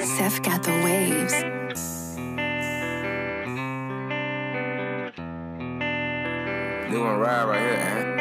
Seth got the waves. Doing ride right here, man.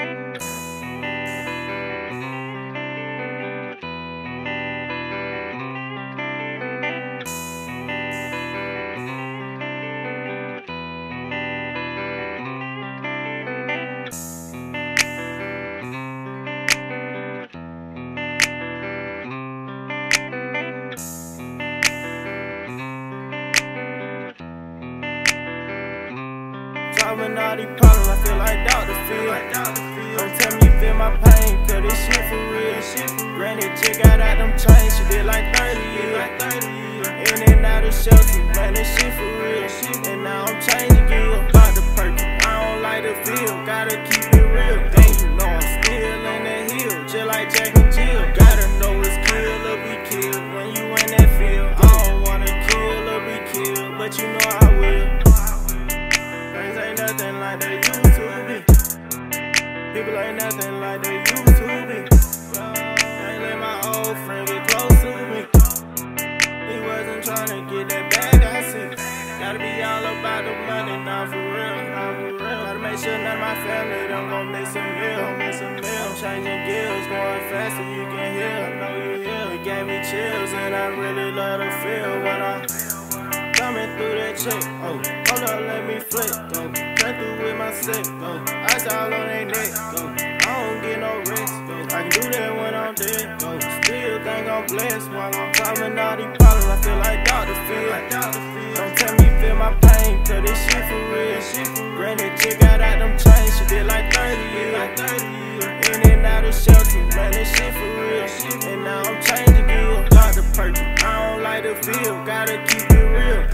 Solving all these problems, I feel like Dr. Phil. Don't tell me you feel my pain, cause this shit for real. Granny chick got out them chains, she did like 30 years. In and out of shelter, man, this shit for real. And now I'm changing gears. Dr. Perkins, I don't like the feel, gotta keep it real. Then you know I'm still in the hill, just like Jack and Jill. Gotta know it's kill or be killed when you in that field. I don't wanna kill or be killed, but you know I will. Nothing like they used to be. People ain't nothing like they used to be. Ain't let my old friend get close to me. He wasn't trying to get that bag, I see. Gotta be all about the money, now for real, Gotta make sure none of my family don't go miss a meal, I'm changing gears, going faster, you can hear. I know you hear. It gave me chills, and I really love to feel when I'm coming through that check. Oh, hold up, let me flip, go. Cut through with my set, go. Ice all on their neck, go. I don't get no rest, go. I can do that when I'm dead, go. Still think I'm blessed while I'm solving all these problems. I feel like Dr. Phil. Don't tell me you feel my pain, cause this shit for real. Granny chick got out them chains, she did like 30 years. In and out of shelter, man, this shit for real. And now I'm changing gears. Dr. Perkins, I don't like the feel, gotta keep it real.